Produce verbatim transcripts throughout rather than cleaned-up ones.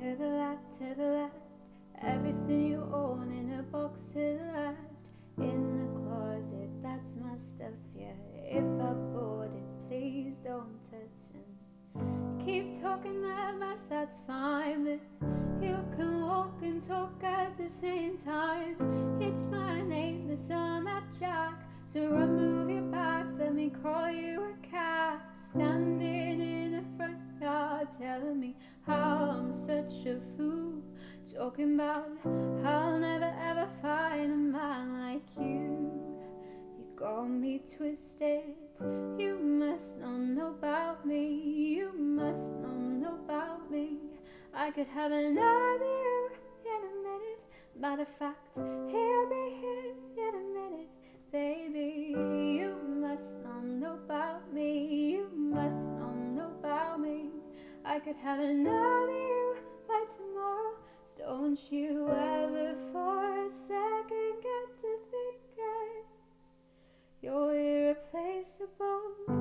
To the left, to the left, everything you own in a box to the left. In the closet, that's my stuff, yeah. If I bought it, please don't touch it. Keep talking that mess, that's fine, but you can walk and talk at the same time. It's my name that's on that jack, so remove your bags, let me call you a cab. Standing in the front yard, telling me how I'm such a fool, talking about how I'll never ever find a man like you. You got me twisted, you must not know about me, you must not know about me. I could have another you in a minute, matter of fact, he'll be here in a minute. Baby, you must not know about me, you must not know about me. I could have another you by tomorrow. So don't you ever for a second get to thinking you're irreplaceable.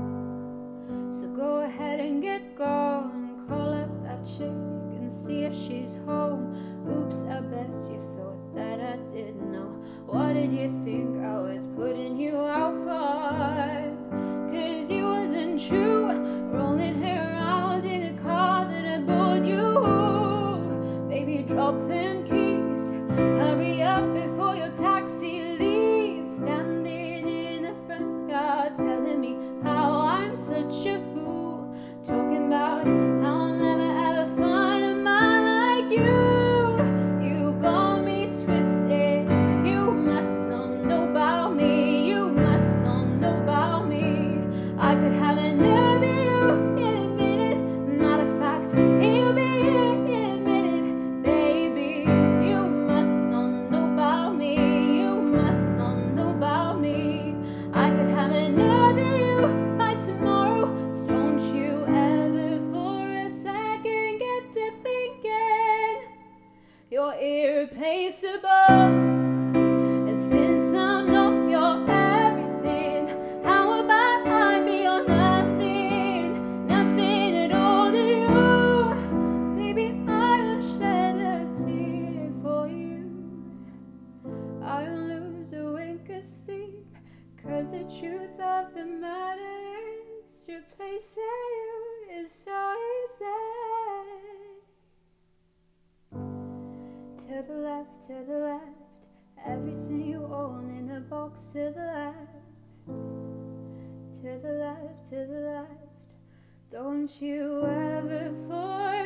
So go ahead and get going, call up that chick and see if she's home. Oops, I bet you thought that I didn't know. What did you think I was putting you out for? Cause you wasn't true, rolling her around in a car that I bought you. Baby, drop them keys, hurry up before your taxi leaves. Standing in the front yard, telling me how I'm such a fool, talking about how I'll never ever find a man like you. You got me twisted, you must not know about me, you must not know about me. I could have another you in a minute, matter of fact, he'll be here in a minute. Baby, you must not know about me, you must not know about me. I could have another you by tomorrow. So don't you ever for a second get to thinking you're irreplaceable. And since I'm not your everything, how about I be your nothing, nothing at all to you? Baby, I will shed a tear for you. I won't lose a wink of sleep, cause the truth of the matter is replacing you is so easy. To the left, to the left, everything you own in a box to the left. To the left, to the left, don't you ever for